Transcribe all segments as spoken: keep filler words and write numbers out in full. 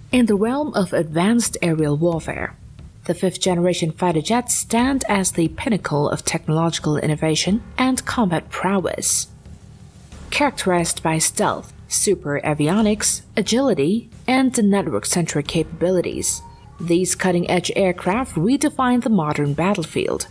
In the realm of advanced aerial warfare, the fifth-generation fighter jets stand as the pinnacle of technological innovation and combat prowess. Characterized by stealth, super avionics, agility, and network-centric capabilities, these cutting-edge aircraft redefine the modern battlefield.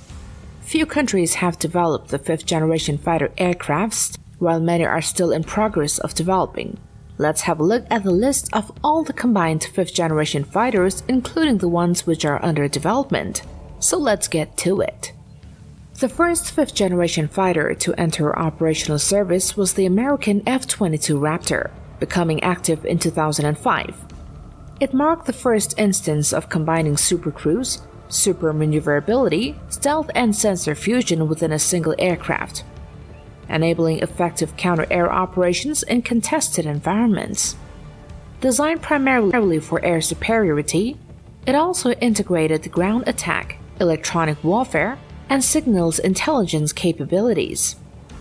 Few countries have developed the fifth-generation fighter aircrafts, while many are still in progress of developing. Let's have a look at the list of all the combined fifth-generation fighters, including the ones which are under development. So let's get to it. The first fifth-generation fighter to enter operational service was the American F twenty-two Raptor, becoming active in two thousand five. It marked the first instance of combining supercruise, super maneuverability, stealth, and sensor fusion within a single aircraft, enabling effective counter-air operations in contested environments. Designed primarily for air superiority, it also integrated ground attack, electronic warfare, and signals intelligence capabilities.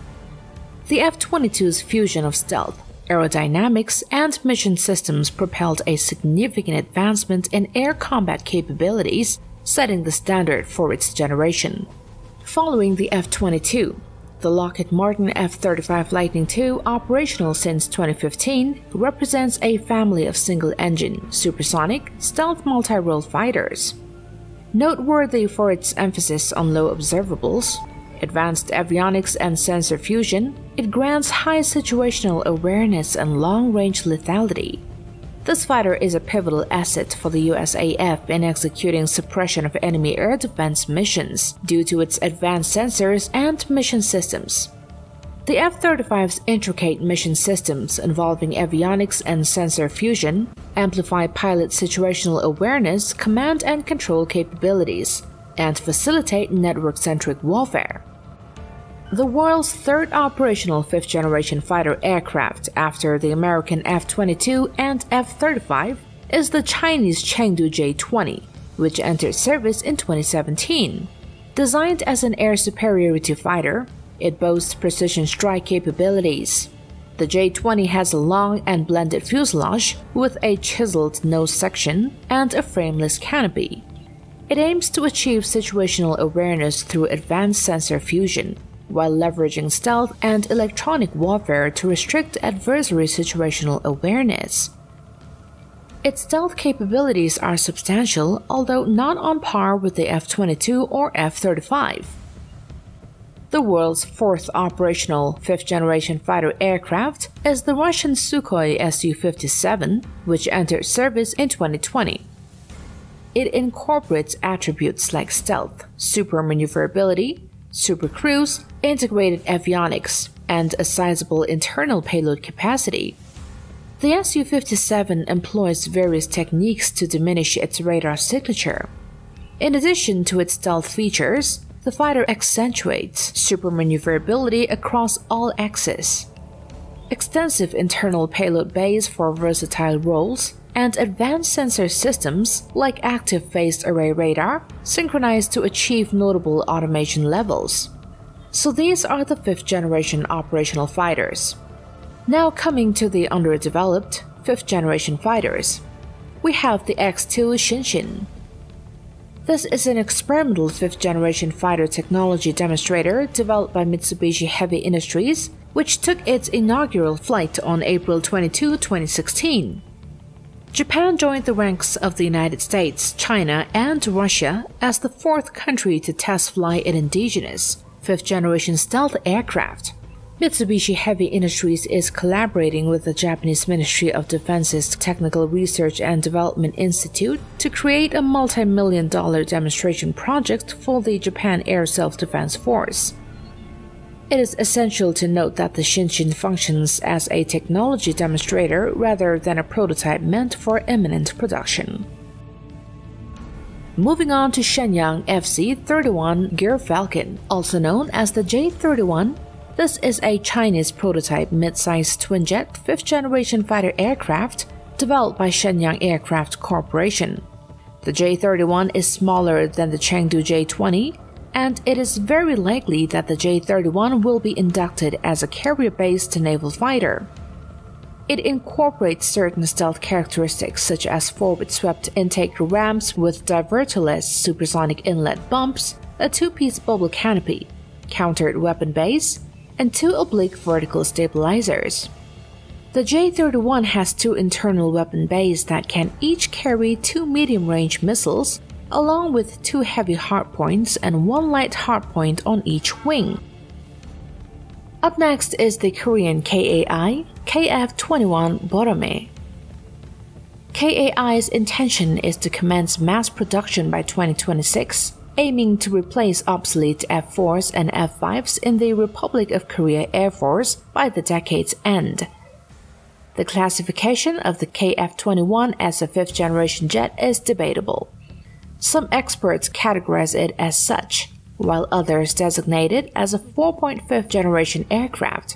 The F twenty-two's fusion of stealth, aerodynamics, and mission systems propelled a significant advancement in air combat capabilities, setting the standard for its generation. Following the F twenty-two, the Lockheed Martin F thirty-five Lightning two, operational since twenty fifteen, represents a family of single-engine, supersonic, stealth multi-role fighters. Noteworthy for its emphasis on low observables, advanced avionics, and sensor fusion, it grants high situational awareness and long-range lethality. This fighter is a pivotal asset for the U S A F in executing suppression of enemy air defense missions due to its advanced sensors and mission systems. The F thirty-five's intricate mission systems involving avionics and sensor fusion amplify pilot situational awareness, command and control capabilities, and facilitate network-centric warfare. The world's third operational fifth-generation fighter aircraft after the American F twenty-two and F thirty-five is the Chinese Chengdu J twenty, which entered service in twenty seventeen. Designed as an air superiority fighter, it boasts precision strike capabilities. The J twenty has a long and blended fuselage with a chiseled nose section and a frameless canopy. It aims to achieve situational awareness through advanced sensor fusion, while leveraging stealth and electronic warfare to restrict adversary situational awareness. Its stealth capabilities are substantial, although not on par with the F twenty-two or F thirty-five. The world's fourth operational fifth-generation fighter aircraft is the Russian Sukhoi S U fifty-seven, which entered service in twenty twenty. It incorporates attributes like stealth, super maneuverability, super cruise, integrated avionics, and a sizable internal payload capacity. The S U fifty-seven employs various techniques to diminish its radar signature. In addition to its stealth features, the fighter accentuates super maneuverability across all axes. Extensive internal payload bays for versatile roles, and advanced sensor systems like active phased array radar synchronized to achieve notable automation levels. So these are the fifth-generation operational fighters. Now coming to the underdeveloped fifth-generation fighters, we have the X two Shinshin. This is an experimental fifth-generation fighter technology demonstrator developed by Mitsubishi Heavy Industries, which took its inaugural flight on April twenty-second, twenty sixteen. Japan joined the ranks of the United States, China, and Russia as the fourth country to test fly an indigenous, fifth-generation stealth aircraft. Mitsubishi Heavy Industries is collaborating with the Japanese Ministry of Defense's Technical Research and Development Institute to create a multi-million dollar demonstration project for the Japan Air Self-Defense Force. It is essential to note that the Shinshin functions as a technology demonstrator rather than a prototype meant for imminent production. Moving on to Shenyang F C thirty-one Gear Falcon, also known as the J thirty-one, this is a Chinese prototype mid-size twin-jet fifth-generation fighter aircraft developed by Shenyang Aircraft Corporation. The J thirty-one is smaller than the Chengdu J twenty, and it is very likely that the J thirty-one will be inducted as a carrier-based naval fighter. It incorporates certain stealth characteristics such as forward-swept intake ramps with diverterless supersonic inlet bumps, a two-piece bubble canopy, countered weapon base, and two oblique vertical stabilizers. The J thirty-one has two internal weapon bays that can each carry two medium-range missiles, along with two heavy hardpoints and one light hardpoint on each wing. Up next is the Korean K A I K F twenty-one Borome. K A I's intention is to commence mass production by twenty twenty-six, aiming to replace obsolete F fours and F fives in the Republic of Korea Air Force by the decade's end. The classification of the K F twenty-one as a fifth-generation jet is debatable. Some experts categorize it as such, while others designate it as a four point five generation aircraft.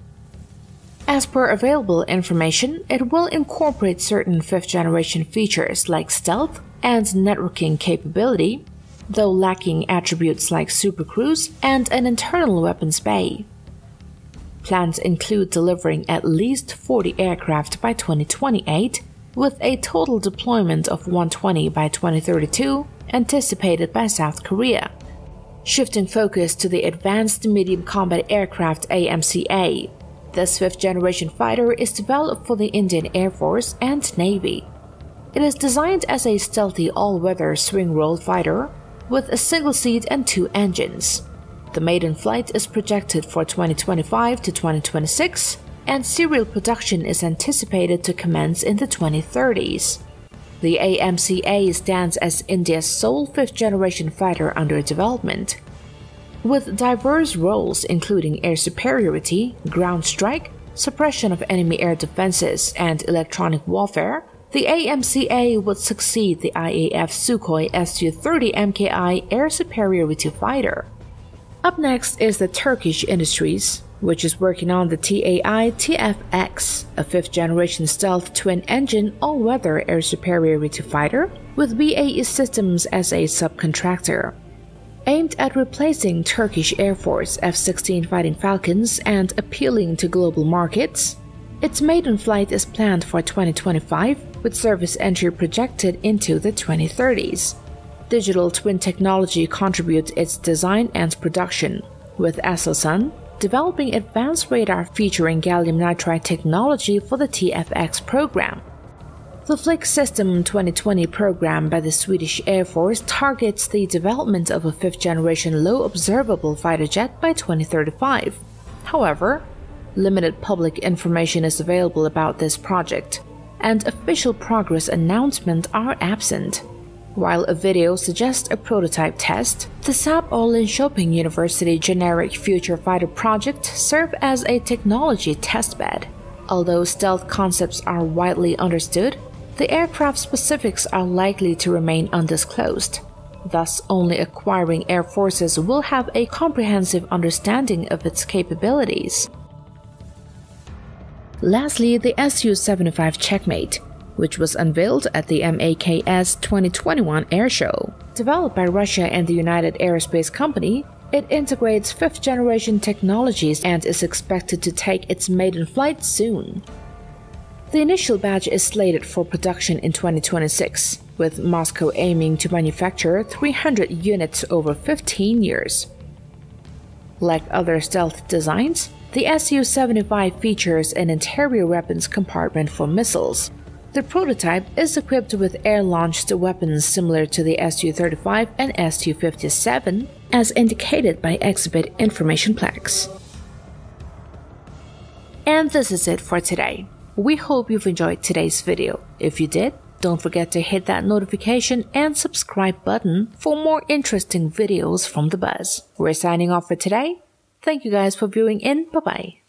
As per available information, it will incorporate certain fifth-generation features like stealth and networking capability, though lacking attributes like supercruise and an internal weapons bay. Plans include delivering at least forty aircraft by twenty twenty-eight, with a total deployment of one hundred twenty by twenty thirty-two anticipated by South Korea. Shifting focus to the Advanced Medium Combat Aircraft A M C A, this fifth-generation fighter is developed for the Indian Air Force and Navy. It is designed as a stealthy all-weather swing-roll fighter with a single seat and two engines. The maiden flight is projected for twenty twenty-five to twenty twenty-six, and serial production is anticipated to commence in the twenty thirties. The A M C A stands as India's sole fifth-generation fighter under development. With diverse roles including air superiority, ground strike, suppression of enemy air defenses, and electronic warfare, the A M C A would succeed the I A F Sukhoi S U thirty M K I air superiority fighter. Up next is the Turkish Industries, which is working on the T A I T F X, a fifth-generation stealth twin-engine all-weather air superiority fighter, with B A E Systems as a subcontractor. Aimed at replacing Turkish Air Force F sixteen Fighting Falcons and appealing to global markets, its maiden flight is planned for twenty twenty-five, with service entry projected into the twenty thirties. Digital twin technology contributes its design and production, with Aselsan developing advanced radar featuring gallium nitride technology for the T F X program. The Flick System twenty twenty program by the Swedish Air Force targets the development of a fifth-generation low-observable fighter jet by twenty thirty-five. However, limited public information is available about this project, and official progress announcements are absent. While a video suggests a prototype test, the Saab Linköping University Generic Future Fighter project serves as a technology testbed. Although stealth concepts are widely understood, the aircraft specifics are likely to remain undisclosed. Thus, only acquiring air forces will have a comprehensive understanding of its capabilities. Lastly, the S U seventy-five Checkmate, which was unveiled at the M A K S twenty twenty-one Air Show. Developed by Russia and the United Aerospace Company, it integrates fifth-generation technologies and is expected to take its maiden flight soon. The initial batch is slated for production in twenty twenty-six, with Moscow aiming to manufacture three hundred units over fifteen years. Like other stealth designs, the S U seventy-five features an interior weapons compartment for missiles. The prototype is equipped with air-launched weapons similar to the S U thirty-five and S U fifty-seven, as indicated by exhibit information plaques. And this is it for today. We hope you've enjoyed today's video. If you did, don't forget to hit that notification and subscribe button for more interesting videos from The Buzz. We're signing off for today. Thank you guys for viewing in. Bye-bye.